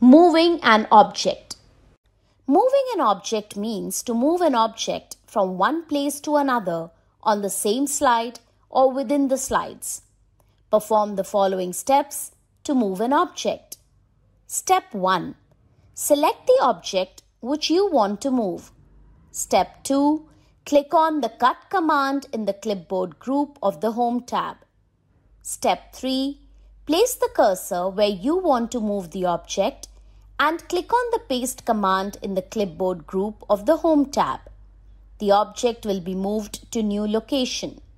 Moving an object. Moving an object means to move an object from one place to another on the same slide or within the slides. Perform the following steps to move an object. Step 1. Select the object which you want to move. Step 2. Click on the Cut command in the clipboard group of the Home tab. Step 3. Place the cursor where you want to move the object and click on the Paste command in the clipboard group of the Home tab. The object will be moved to new location.